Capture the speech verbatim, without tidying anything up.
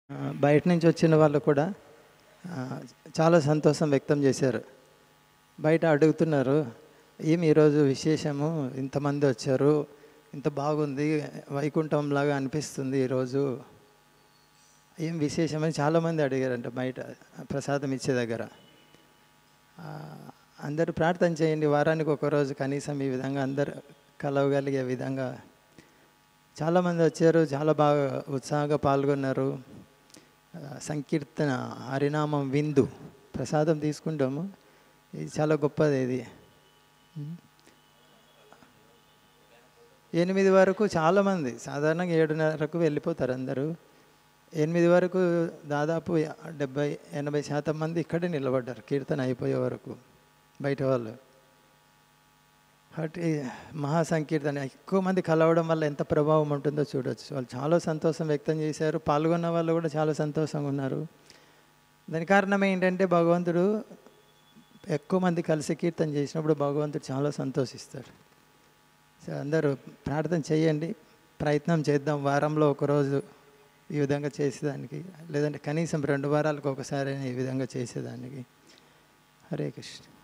ఆ, బయట నుంచి వచ్చిన వాళ్ళు కూడా ఆ, చాలా సంతోషం వ్యక్తం చేశారు. బయట అడుగుతున్నారు, ఏమి ఈరోజు విశేషము, ఇంతమంది వచ్చారు, ఇంత బాగుంది, వైకుంఠంలాగా అనిపిస్తుంది ఈరోజు, ఏం విశేషమని చాలామంది అడిగారంట బయట ప్రసాదం ఇచ్చే దగ్గర. ఆ, అందరూ ప్రార్థన చేయండి, వారానికి ఒకరోజు కనీసం ఈ విధంగా అందరు కలవగలిగే విధంగా. చాలామంది వచ్చారు, చాలా బాగా ఉత్సాహంగా పాల్గొన్నారు. ఆ, సంకీర్తన, హరినామం, విందు, ప్రసాదం తీసుకుంటాము. ఇది చాలా గొప్పది. ఇది ఎనిమిది వరకు చాలామంది, సాధారణంగా ఏడున్నరకు వెళ్ళిపోతారు అందరూ. ఎనిమిది వరకు దాదాపు డెబ్బై ఎనభై శాతం మంది ఇక్కడే నిలబడ్డారు కీర్తన అయిపోయే వరకు. బయట వాళ్ళు కాబట్టి మహా సంకీర్తన ఎక్కువ మంది కలవడం వల్ల ఎంత ప్రభావం ఉంటుందో చూడవచ్చు. వాళ్ళు చాలా సంతోషం వ్యక్తం చేశారు. పాల్గొన్న వాళ్ళు కూడా చాలా సంతోషంగా ఉన్నారు. దాని కారణం ఏంటంటే భగవంతుడు ఎక్కువ మంది కలిసి కీర్తన చేసినప్పుడు భగవంతుడు చాలా సంతోషిస్తాడు. సో అందరూ ప్రార్థన చేయండి, ప్రయత్నం చేద్దాం వారంలో ఒకరోజు ఈ విధంగా చేసేదానికి, లేదంటే కనీసం రెండు వారాలకు ఒకసారి ఈ విధంగా చేసేదానికి. హరే కృష్ణ.